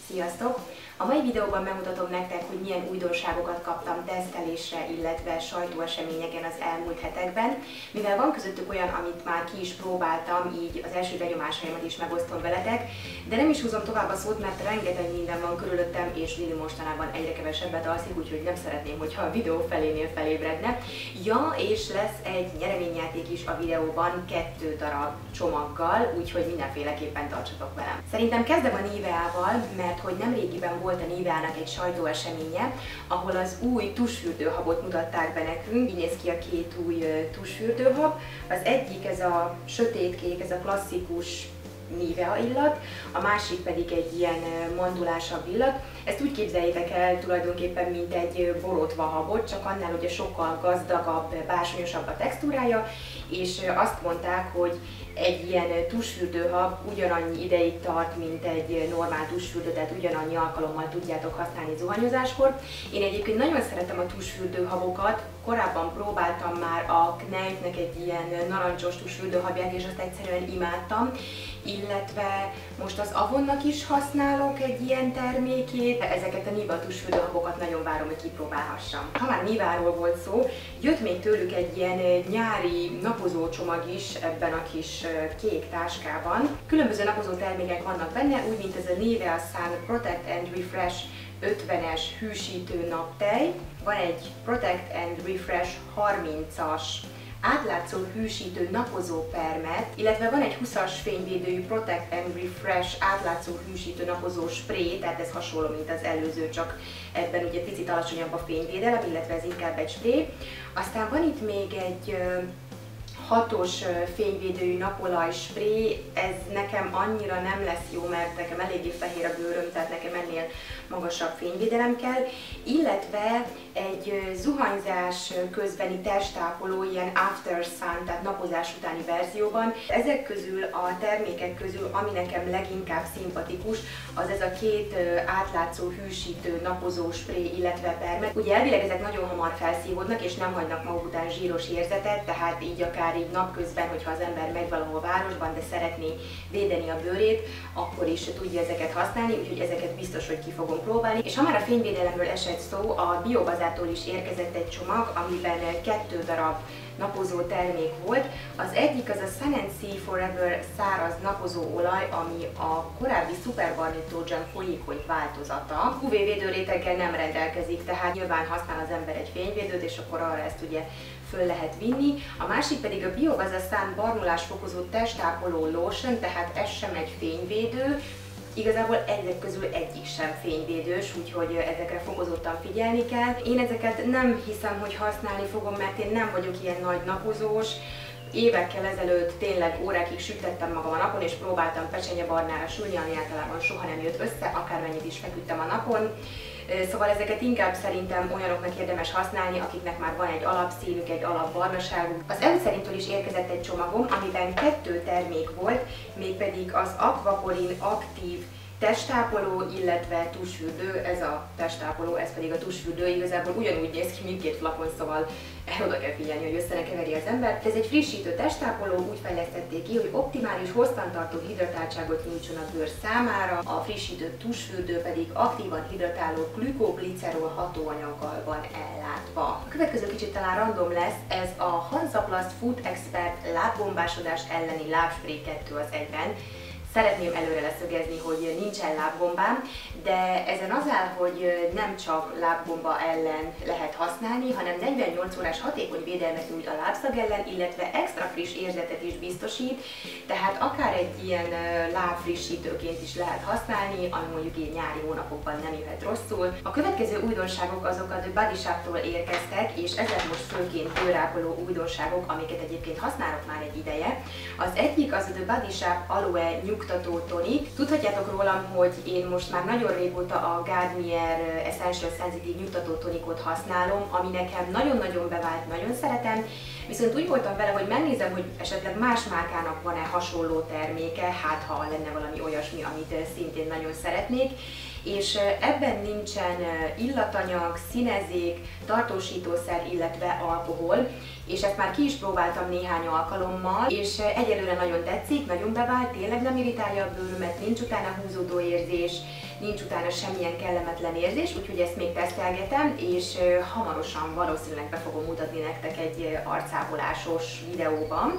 Sziasztok! A mai videóban megmutatom nektek, hogy milyen újdonságokat kaptam tesztelésre, illetve sajtóeseményeken az elmúlt hetekben. Mivel van közöttük olyan, amit már ki is próbáltam, így az első benyomásaimat is megosztom veletek, de nem is húzom tovább a szót, mert rengeteg minden van körülöttem, és Lili mostanában egyre kevesebbet alszik, úgyhogy nem szeretném, hogyha a videó felénél felébredne. Ja, és lesz egy nyereményjáték is a videóban 2 darab csomaggal, úgyhogy mindenféleképpen tartsatok velem. Szerintem kezdem a Niveával, mert hogy nemrégiben volt a Niveának egy sajtóeseménye, ahol az új tusfürdőhabot mutatták be nekünk. Így néz ki a 2 új tusfürdőhab. Az egyik ez a sötétkék, ez a klasszikus Nivea illat, a másik pedig egy ilyen mandulásabb illat. Ezt úgy képzeljétek el tulajdonképpen, mint egy borotva habot, csak annál ugye sokkal gazdagabb, bársonyosabb a textúrája, és azt mondták, hogy egy ilyen tusfürdőhab ugyanannyi ideig tart, mint egy normál tusfürdő, tehát ugyanannyi alkalommal tudjátok használni zuhanyozáskor. Én egyébként nagyon szeretem a tusfürdőhabokat, korábban próbáltam már a Kneippnek egy ilyen narancsos tusfürdőhabját, és azt egyszerűen imádtam, illetve most az Avonnak is használok egy ilyen termékét. Ezeket a Nivea tusfürdőhabokat nagyon várom, hogy kipróbálhassam. Ha már Niveáról volt szó, jött még tőlük egy ilyen nyári napozó csomag is ebben a kis kék táskában. Különböző napozó termékek vannak benne, úgy mint ez a Nivea Sun Protect and Refresh 50-es hűsítő naptej, van egy Protect and Refresh 30-as átlátszó hűsítő napozó permet, illetve van egy 20-as fényvédőjű Protect and Refresh átlátszó hűsítő napozó spray, tehát ez hasonló, mint az előző, csak ebben ugye picit alacsonyabb a fényvédelem, illetve ez inkább egy spray. Aztán van itt még egy 6-os fényvédőjű napolaj spray, ez nekem annyira nem lesz jó, mert nekem eléggé fehér a bőröm, tehát nekem ennél magasabb fényvédelem kell, illetve egy zuhanyzás közbeni testápoló, ilyen after sun, tehát napozás utáni verzióban. Ezek közül a termékek közül, ami nekem leginkább szimpatikus, az ez a 2 átlátszó hűsítő napozó spray, illetve permet. Ugye elvileg ezek nagyon hamar felszívódnak, és nem hagynak maguk után zsíros érzetet, tehát így akár így napközben, hogyha az ember megy valahol városban, de szeretné védeni a bőrét, akkor is tudja ezeket használni, úgyhogy ezeket biztos, hogy ki fogom próbálni. És ha már a fényvédelemről esett szó, a Biobazától is érkezett egy csomag, amiben 2 darab napozó termék volt. Az egyik az a Sun & Sea Forever száraz napozó olaj, ami a korábbi Super Barnito Gel folyékony változata. UV védőréteggel nem rendelkezik, tehát nyilván használ az ember egy fényvédőt, és akkor arra ezt ugye föl lehet vinni. A másik pedig a Biobaza Sun barnulásfokozó testápoló lotion, tehát ez sem egy fényvédő. Igazából ezek közül egyik sem fényvédős, úgyhogy ezekre fokozottan figyelni kell. Én ezeket nem hiszem, hogy használni fogom, mert én nem vagyok ilyen nagy napozós. Évekkel ezelőtt tényleg órákig sütettem magam a napon, és próbáltam pecsenyebarnára sülni, ami általában soha nem jött össze, akármennyit is feküdtem a napon. Szóval ezeket inkább szerintem olyanoknak érdemes használni, akiknek már van egy alapszínük, egy alapbarnaságuk. Az EU szerintől is érkezett egy csomagom, amiben 2 termék volt, mégpedig az Aquaporin aktív testápoló, illetve tusfürdő, ez a testápoló, ez pedig a tusfürdő, igazából ugyanúgy néz ki mindkét flakon, szóval oda kell figyelni, hogy össze ne keveri az ember. Ez egy frissítő testápoló, úgy fejlesztették ki, hogy optimális, hosszantartó hidratáltságot nyújtson a bőr számára, a frissítő tusfürdő pedig aktívan hidratáló glükoglicerol hatóanyaggal van ellátva. A következő kicsit talán random lesz, ez a Hansaplast Food Expert lábbombásodás elleni lábspray 2 az 1-ben. Szeretném előre leszögezni, hogy nincsen lábgombám, de ezen az áll, hogy nem csak lábbomba ellen lehet használni, hanem 48 órás hatékony védelmet nyújt a lábszag ellen, illetve extra friss érzetet is biztosít, tehát akár egy ilyen lábfrissítőként is lehet használni, ami mondjuk így nyári hónapokban nem jöhet rosszul. A következő újdonságok azok a The Body Shop-tól érkeztek, és ezek most főként bőrápoló újdonságok, amiket egyébként használok már egy ideje. Az egyik az a The Body Shop Aloe nyugtató tonik. Tudhatjátok rólam, hogy én most már nagyon régóta a Garnier Essential Sensitive nyugtató tonikot használom, ami nekem nagyon-nagyon bevált, nagyon szeretem, viszont úgy voltam vele, hogy megnézem, hogy esetleg más márkának van-e hasonló terméke, hát ha lenne valami olyasmi, amit szintén nagyon szeretnék. És ebben nincsen illatanyag, színezék, tartósítószer, illetve alkohol, és ezt már ki is próbáltam néhány alkalommal, és egyelőre nagyon tetszik, nagyon bevált, tényleg nem irritálja a bőrömet, nincs utána húzódó érzés, nincs utána semmilyen kellemetlen érzés, úgyhogy ezt még tesztelgetem, és hamarosan valószínűleg be fogom mutatni nektek egy arcápolásos videóban.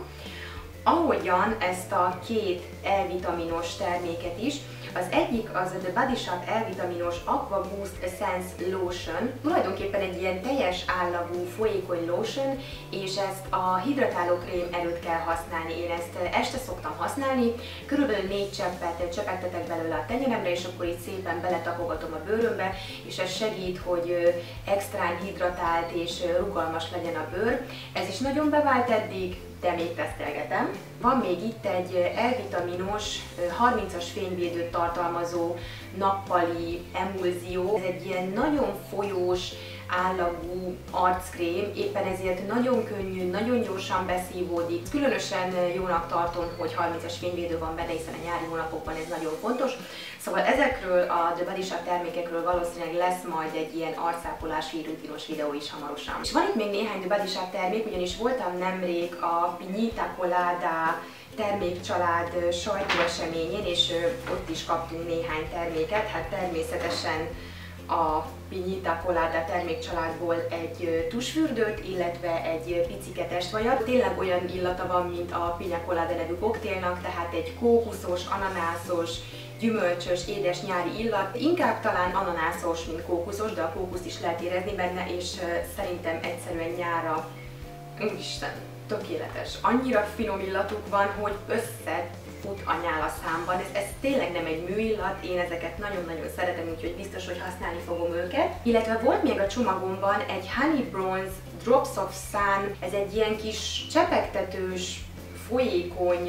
Ahogyan ezt a két E-vitaminos terméket is, az egyik az a The Body Shop E-vitaminos Aqua Boost Essence Lotion, tulajdonképpen egy ilyen teljes állagú folyékony lotion, és ezt a hidratáló krém előtt kell használni. Én ezt este szoktam használni, körülbelül 4 cseppet csepegtetek belőle a tenyeremre, és akkor így szépen beletapogatom a bőrömbe, és ez segít, hogy extrán hidratált és rugalmas legyen a bőr. Ez is nagyon bevált eddig, de még tesztelgetem. Van még itt egy E-vitaminos 30-as fényvédőt tartalmazó nappali emulzió. Ez egy ilyen nagyon folyós, állagú arckrém, éppen ezért nagyon könnyű, nagyon gyorsan beszívódik. Különösen jónak tartom, hogy 30-as fényvédő van benne, hiszen a nyári hónapokban ez nagyon fontos. Szóval ezekről a The Body Shop termékekről valószínűleg lesz majd egy ilyen arcápolási rutinos videó is hamarosan. És van itt még néhány The Body Shop termék, ugyanis voltam nemrég a Piñita Colada termékcsalád sajtóeseményén, és ott is kaptunk néhány terméket. Hát természetesen a Piñita Colada termékcsaládból egy tusfürdőt, illetve egy picike testvajat. Tényleg olyan illata van, mint a Piña Colada nevű koktélnak, tehát egy kókuszos, ananászos, gyümölcsös, édes nyári illat. Inkább talán ananászos, mint kókuszos, de a kókuszt is lehet érezni benne, és szerintem egyszerűen nyárra, úristen, tökéletes. Annyira finom illatuk van, hogy összefut a nyál a számban. Ez tényleg nem egy műillat, én ezeket nagyon-nagyon szeretem, úgyhogy biztos, hogy használni fogom őket. Illetve volt még a csomagomban egy Honey Bronze Drops of Sun, ez egy ilyen kis csepegtetős, folyékony,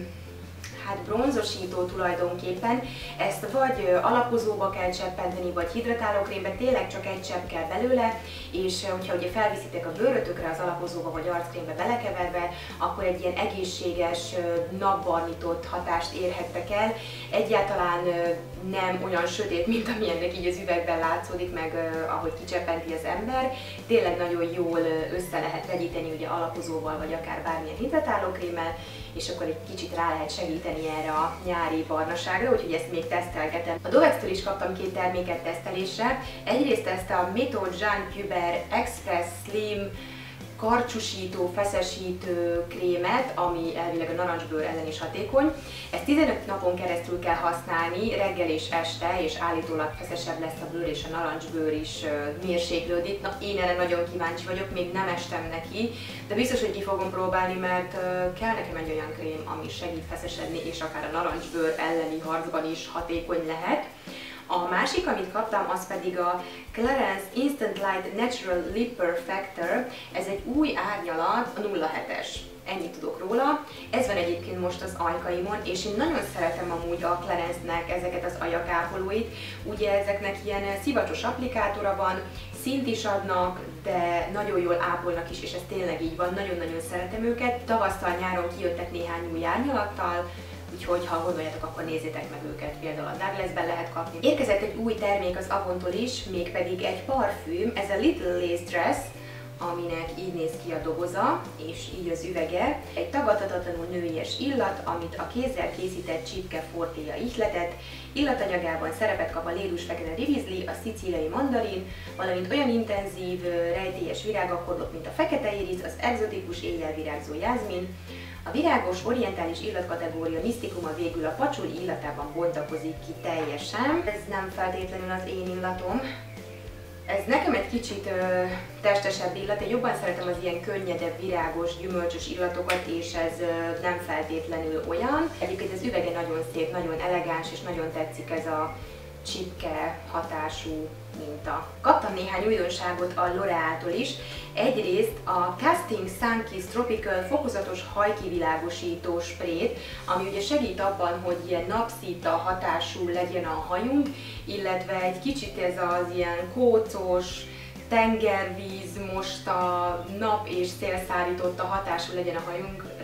hát bronzosító tulajdonképpen. Ezt vagy alapozóba kell cseppenteni, vagy hidratálókrémbe, tényleg csak egy csepp kell belőle, és hogyha ugye felviszitek a bőrötökre az alapozóba vagy arckrémbe belekeverve, akkor egy ilyen egészséges, napbarnított hatást érhettek el. Egyáltalán nem olyan sötét, mint amilyennek így az üvegben látszódik, meg ahogy kicseppenti az ember. Tényleg nagyon jól össze lehet vegyíteni ugye alapozóval, vagy akár bármilyen hidratálókrémmel, és akkor egy kicsit rá lehet segíteni erre a nyári barnaságra, úgyhogy ezt még tesztelgetem. A Dovex-től is kaptam 2 terméket tesztelésre. Egyrészt ezt a Méthode Jean Puber Express Slim karcsúsító, feszesítő krémet, ami elvileg a narancsbőr ellen is hatékony. Ezt 15 napon keresztül kell használni, reggel és este, és állítólag feszesebb lesz a bőr, és a narancsbőr is mérséklődik. Na, én erre nagyon kíváncsi vagyok, még nem estem neki, de biztos, hogy ki fogom próbálni, mert kell nekem egy olyan krém, ami segít feszesedni, és akár a narancsbőr elleni harcban is hatékony lehet. A másik, amit kaptam, az pedig a Clarins Instant Light Natural Lip Perfector. Ez egy új árnyalat, a 07-es. Ennyit tudok róla. Ez van egyébként most az ajkaimon, és én nagyon szeretem amúgy a Clarinsnek ezeket az ajakápolóit. Ugye ezeknek ilyen szivacsos applikátora van, színt is adnak, de nagyon jól ápolnak is, és ez tényleg így van, nagyon-nagyon szeretem őket. Tavasztal, nyáron kijöttek néhány új árnyalattal, úgyhogy ha gondoljátok, akkor nézzétek meg őket, például a Douglasben lehet kapni. Érkezett egy új termék az Avontól is, mégpedig egy parfüm, ez a Little Lace Dress, aminek így néz ki a doboza, és így az üvege. Egy tagadhatatlanul nőies illat, amit a kézzel készített csipke fortéja ihletett. Illatanyagában szerepet kap a lélus fekete rivizli, a szicíliai mandarin, valamint olyan intenzív, rejtélyes virágakkorlók, mint a fekete irisz, az egzotikus éjjel virágzó jázmin. A virágos, orientális illatkategória misztikuma végül a pacsuli illatában bontakozik ki teljesen. Ez nem feltétlenül az én illatom. Ez nekem egy kicsit testesebb illat, én jobban szeretem az ilyen könnyedebb, virágos, gyümölcsös illatokat, és ez nem feltétlenül olyan. Egyébként az üvege nagyon szép, nagyon elegáns, és nagyon tetszik ez a csipke hatású minta. Kaptam néhány újdonságot a L'Oréal-tól is. Egyrészt a Casting Sun Kiss Tropical fokozatos hajkivilágosító sprét, ami ugye segít abban, hogy ilyen napszita hatású legyen a hajunk, illetve egy kicsit ez az ilyen kócos, tengervíz, most a nap és szélszárította hatású legyen a hajunkra,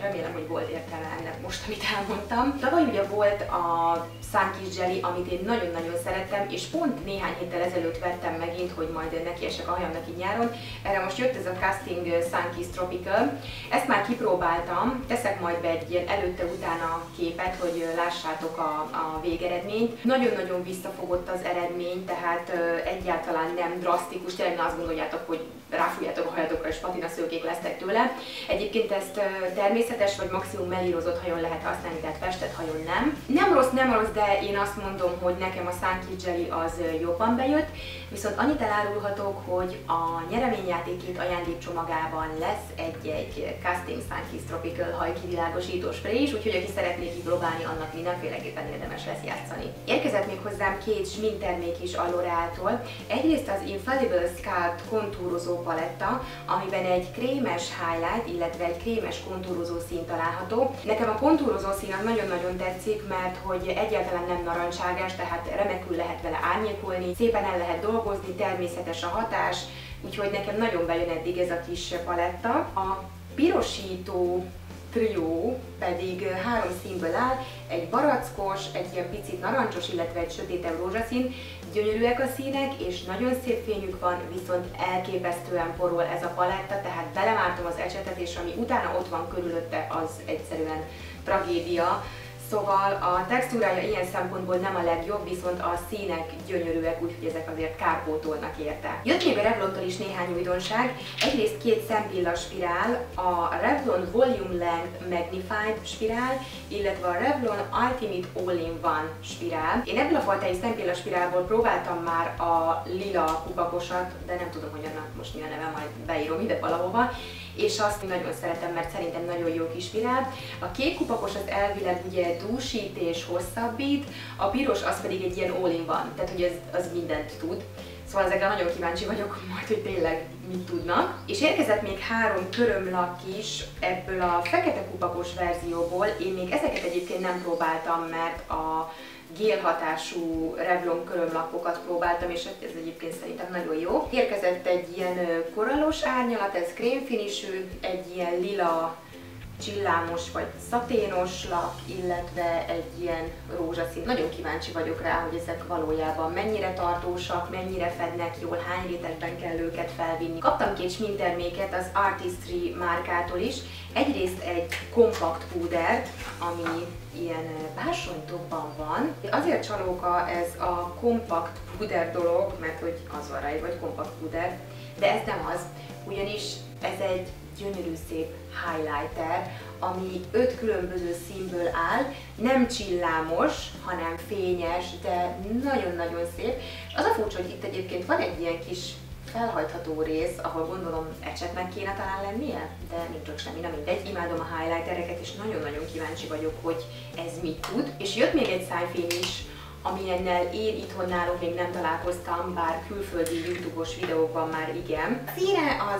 remélem, hogy volt értelme ennek most, amit elmondtam. Tavaly ugye volt a Sunkist Jelly, amit én nagyon-nagyon szerettem, és pont néhány héttel ezelőtt vettem megint, hogy majd nekiesek a hajamnak így nyáron. Erre most jött ez a Casting Sunkist Tropical. Ezt már kipróbáltam, teszek majd be egy ilyen előtte-utána képet, hogy lássátok a végeredményt. Nagyon-nagyon visszafogott az eredmény, tehát egyáltalán nem drasztikus, tényleg azt gondoljátok, hogy ráfújjátok a hajatokra és patinaszőkék lesztek tőle. Egyébként ezt természetes vagy maximum mellírozott hajon lehet használni, tehát festett hajon nem. Nem rossz, de én azt mondom, hogy nekem a Sunkist Jelly az jobban bejött, viszont annyit elárulhatok, hogy a nyereményjáték ajándékcsomagában lesz egy Casting Sunkist Tropical hajkivilágosító spray is, úgyhogy aki szeretné kipróbálni, annak mindenféleképpen érdemes lesz játszani. Érkezett még hozzám két sminktermék is a L'Oréal-tól. Egyrészt az Infallible Sculpt kontúrozó paletta, amiben egy krémes highlight, illetve egy krémes kontúrozó szín található. Nekem a kontúrozó szín az nagyon-nagyon tetszik, mert hogy egyáltalán nem narancsárgás, tehát remekül lehet vele árnyékolni, szépen el lehet dolgozni, természetes a hatás, úgyhogy nekem nagyon bejön eddig ez a kis paletta. A pirosító trió pedig 3 színből áll, egy barackos, egy ilyen picit narancsos, illetve egy sötétebb rózsaszín. Gyönyörűek a színek, és nagyon szép fényük van, viszont elképesztően porol ez a paletta, tehát belemártom az ecsetet, és ami utána ott van körülötte, az egyszerűen tragédia. Szóval a textúrája ilyen szempontból nem a legjobb, viszont a színek gyönyörűek, úgyhogy ezek azért kárpótolnak érte. Jött még a Revlontól is néhány újdonság. Egyrészt 2 szempilla spirál, a Revlon Volume Length Magnified spirál, illetve a Revlon Ultimate All-in-One spirál. Én ebből a fajtai szempilla spirálból próbáltam már a lila kupakosat, de nem tudom, hogy annak most mi a neve, majd beírom ide valahova, és azt nagyon szeretem, mert szerintem nagyon jó kis spirál. A kék kupakos az elvileg ugye dúsít és hosszabbít, a piros az pedig egy ilyen all-in-one, tehát hogy az mindent tud. Szóval ezekre nagyon kíváncsi vagyok majd, hogy tényleg mit tudnak. És érkezett még 3 körömlak is ebből a fekete kupakos verzióból. Én még ezeket egyébként nem próbáltam, mert a gél hatású Revlon körömlakokat próbáltam, és ez egyébként szerintem nagyon jó. Érkezett egy ilyen korallos árnyalat, ez krém finishű, egy ilyen lila csillámos vagy szaténos lak, illetve egy ilyen rózsaszín. Nagyon kíváncsi vagyok rá, hogy ezek valójában mennyire tartósak, mennyire fednek jól, hány rétegben kell őket felvinni. Kaptam 2 sminkterméket az Artistry márkától is. Egyrészt egy kompakt púdert, ami ilyen bársonytokban van. Azért csalóka ez a kompakt púder dolog, mert hogy az van rá, vagy kompakt púder, de ez nem az, ugyanis ez egy gyönyörű szép highlighter, ami 5 különböző színből áll, nem csillámos, hanem fényes, de nagyon-nagyon szép. Az a furcsa, hogy itt egyébként van egy ilyen kis felhajtható rész, ahol gondolom ecsetnek kéne talán lennie, de nincs csak semmi, nem mindegy. Imádom a highlightereket, és nagyon-nagyon kíváncsi vagyok, hogy ez mit tud. És jött még egy szájfény is, amilyennel én itthon nálunk még nem találkoztam, bár külföldi YouTube-os videókban már igen. A színe az,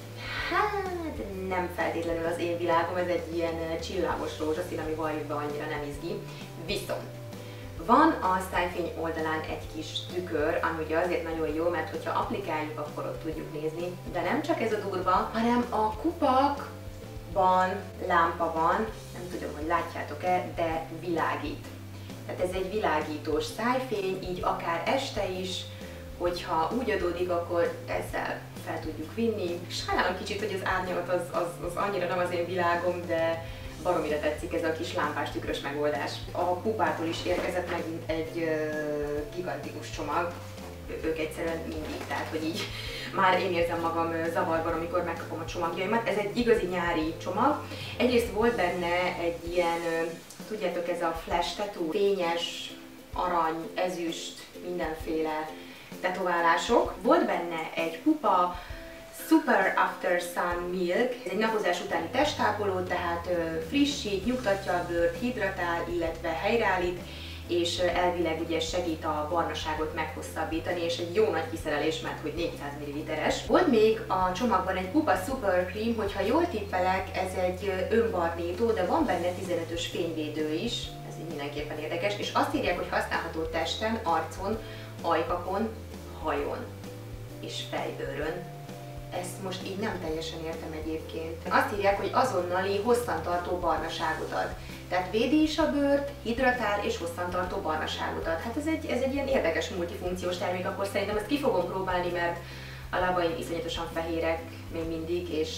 hát nem feltétlenül az én világom, ez egy ilyen csillámos rózsaszín, ami valljuk annyira nem izgi. Viszont van a szájfény oldalán egy kis tükör, ami ugye azért nagyon jó, mert hogyha applikáljuk, akkor ott tudjuk nézni. De nem csak ez a durva, hanem a kupakban lámpa van, nem tudom, hogy látjátok-e, de világít. Tehát ez egy világítós szájfény, így akár este is, hogyha úgy adódik, akkor ezzel fel tudjuk vinni. Sajnálom kicsit, hogy az árnyalat az annyira nem az én világom, de baromira tetszik ez a kis lámpás tükrös megoldás. A Pupától is érkezett megint egy gigantikus csomag, ők egyszerűen mindig, tehát hogy így már én érzem magam zavarban, amikor megkapom a csomagjaimat. Ez egy igazi nyári csomag. Egyrészt volt benne egy ilyen, tudjátok, ez a flash tattoo, fényes, arany, ezüst, mindenféle tetoválások. Volt benne egy pupa, Super After Sun Milk, ez egy napozás utáni testápoló, tehát frissít, nyugtatja a bőrt, hidratál, illetve helyreállít, és elvileg ugye segít a barnaságot meghosszabbítani, és egy jó nagy kiszerelés, mert hogy 400 ml-es. Volt még a csomagban egy Pupa Super Cream, hogyha jól tippelek, ez egy önbarnító, de van benne 15-ös fényvédő is, ez így mindenképpen érdekes, és azt írják, hogy használható testen, arcon, ajkakon, hajon és fejbőrön. Ezt most így nem teljesen értem egyébként. Azt írják, hogy azonnali, hosszantartó barnaságot ad. Tehát védi is a bőrt, hidratál és hosszantartó barnaságot ad. Hát ez egy ilyen érdekes multifunkciós termék, akkor szerintem ezt ki fogom próbálni, mert a lábaim iszonyatosan fehérek még mindig, és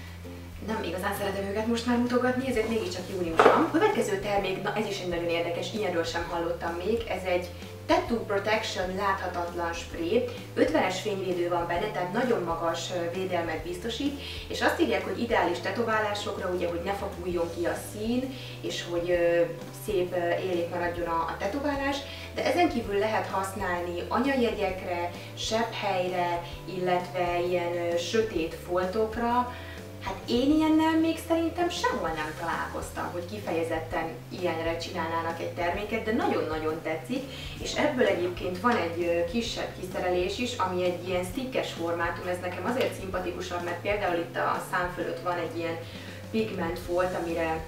nem igazán szeretem őket most már mutogatni, ezért mégiscsak június van. A következő termék, na ez is egy nagyon érdekes, ilyenről sem hallottam még, ez egy Tattoo Protection láthatatlan spray, 50-es fényvédő van benne, tehát nagyon magas védelmet biztosít, és azt írják, hogy ideális tetoválásokra, ugye, hogy ne fakuljon ki a szín, és hogy szép élék maradjon a tetoválás, de ezen kívül lehet használni anyajegyekre, sebhelyre, illetve ilyen sötét foltokra. Hát én ilyennel még szerintem sehol nem találkoztam, hogy kifejezetten ilyenre csinálnának egy terméket, de nagyon-nagyon tetszik, és ebből egyébként van egy kisebb kiszerelés is, ami egy ilyen stickes formátum, ez nekem azért szimpatikusabb, mert például itt a szám fölött van egy ilyen pigment folt, amire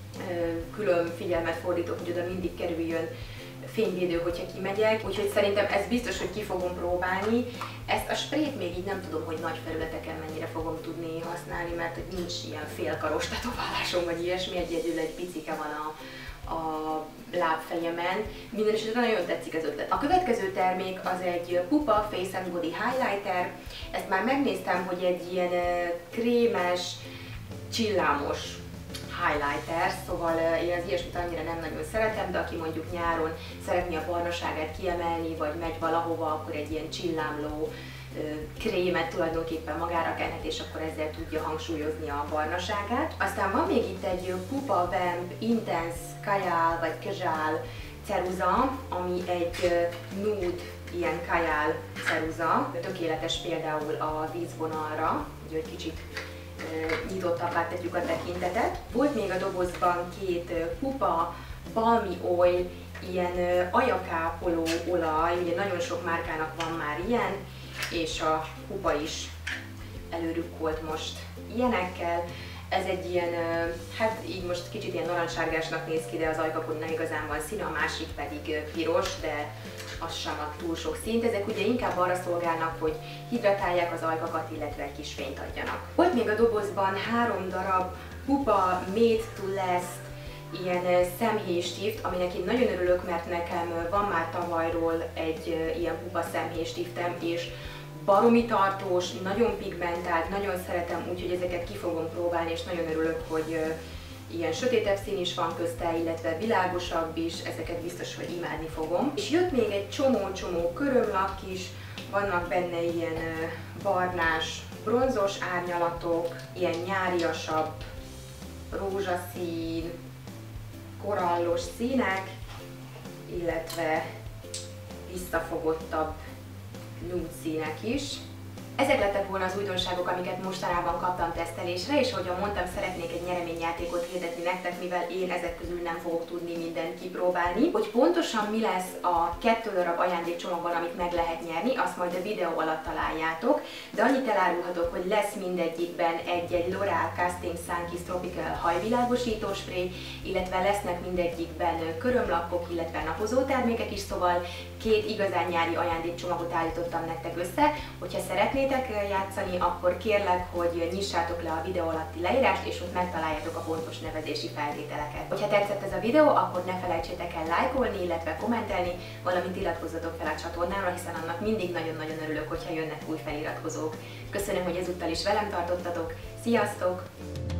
külön figyelmet fordítok, hogy oda mindig kerüljön fényvédő, hogyha kimegyek, úgyhogy szerintem ez biztos, hogy ki fogom próbálni. Ezt a sprayt még így nem tudom, hogy nagy felületeken mennyire fogom tudni használni, mert hogy nincs ilyen félkaros tetoválásom vagy ilyesmi, egyedül egy picike van a lábfejemen. Mindenesetre nagyon tetszik az ötlet. A következő termék az egy Pupa Face and Body Highlighter. Ezt már megnéztem, hogy egy ilyen krémes, csillámos highlighter, szóval én az ilyesmit annyira nem nagyon szeretem, de aki mondjuk nyáron szeretné a barnaságát kiemelni, vagy megy valahova, akkor egy ilyen csillámló krémet tulajdonképpen magára kenhet, és akkor ezzel tudja hangsúlyozni a barnaságát. Aztán van még itt egy Pupa Vamp Intense Kajál vagy Kajál ceruza, ami egy nude ilyen kajál ceruza. Tökéletes például a vízvonalra, hogy kicsit nyitottabbá tegyük a tekintetet. Volt még a dobozban két Pupa Balmy Oil, ilyen ajakápoló olaj, ugye nagyon sok márkának van már ilyen, és a Pupa is előrükkolt most ilyenekkel. Ez egy ilyen, hát így most kicsit ilyen narancssárgásnak néz ki, de az ajkakon nem igazán van színe, a másik pedig piros, de az sem ad túl sok színt. Ezek ugye inkább arra szolgálnak, hogy hidratálják az ajkakat, illetve kis fényt adjanak. Volt még a dobozban 3 darab Pupa Made to Last ilyen szemhéjstift, aminek én nagyon örülök, mert nekem van már tavalyról egy ilyen Pupa szemhéjstiftem, és baromi tartós, nagyon pigmentált, nagyon szeretem, úgyhogy ezeket ki fogom próbálni, és nagyon örülök, hogy ilyen sötétebb szín is van közte, illetve világosabb is, ezeket biztos, hogy imádni fogom. És jött még egy csomó-csomó körömlak is, vannak benne ilyen barnás, bronzos árnyalatok, ilyen nyáriasabb, rózsaszín, korallos színek, illetve visszafogottabb nude színek is. Ezek lettek volna az újdonságok, amiket mostanában kaptam tesztelésre, és ahogyan mondtam, szeretnék egy nyereményjátékot hirdetni nektek, mivel én ezek közül nem fogok tudni mindent kipróbálni. Hogy pontosan mi lesz a 2 darab ajándékcsomagban, amit meg lehet nyerni, azt majd a videó alatt találjátok, de annyit elárulhatok, hogy lesz mindegyikben egy L'Oréal Casting Sun Kiss Tropical hajvilágosító spray, illetve lesznek mindegyikben körömlapok, illetve napozó termékek is, szóval 2 igazán nyári ajándékcsomagot állítottam nektek össze. Hogyha szeretnétek játszani, akkor kérlek, hogy nyissátok le a videó alatti leírást, és ott megtaláljátok a pontos nevezési feltételeket. Hogyha tetszett ez a videó, akkor ne felejtsétek el lájkolni, illetve kommentelni, valamint iratkozzatok fel a csatornámra, hiszen annak mindig nagyon-nagyon örülök, hogyha jönnek új feliratkozók. Köszönöm, hogy ezúttal is velem tartottatok. Sziasztok!